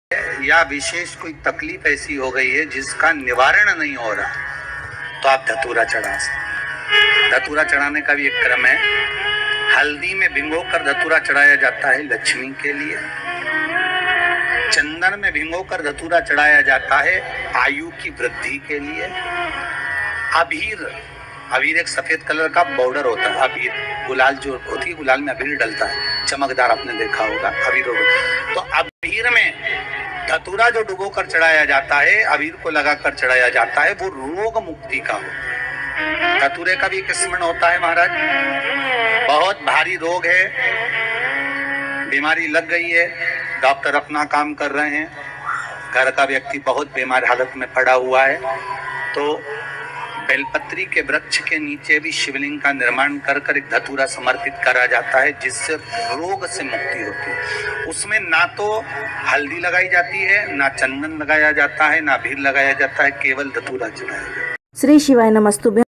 या विशेष कोई तकलीफ ऐसी हो गई है जिसका निवारण नहीं हो रहा, तो आप धतूरा चढ़ा सकते। धतूरा चढ़ाने का भी एक क्रम है। हल्दी में भिगोकर धतूरा चढ़ाया जाता है लक्ष्मी के लिए। चंदन में भिगोकर धतूरा चढ़ाया जाता है आयु की वृद्धि के लिए। अबीर एक सफेद कलर का पाउडर होता है। अबीर गुलाल जो होती है, गुलाल में अबीर डलता है, चमकदार, आपने देखा होगा अबीर। तो अबीर में धतूरा जो डुबो कर चढ़ाया जाता है, अबीर को लगाकर चढ़ाया जाता है, वो रोग मुक्ति का हो। धतूरे का भी एक स्मरण होता है महाराज। बहुत भारी रोग है, बीमारी लग गई है, डॉक्टर अपना काम कर रहे हैं, घर का व्यक्ति बहुत बीमार हालत में पड़ा हुआ है, तो बेलपत्री के वृक्ष के नीचे भी शिवलिंग का निर्माण कर कर एक धतूरा समर्पित करा जाता है, जिससे रोग से मुक्ति होती है। उसमें ना तो हल्दी लगाई जाती है, ना चंदन लगाया जाता है, ना अबीर लगाया जाता है, केवल धतूरा चढ़ाया जाता है। श्री शिवाय नमस्तुभ्यं।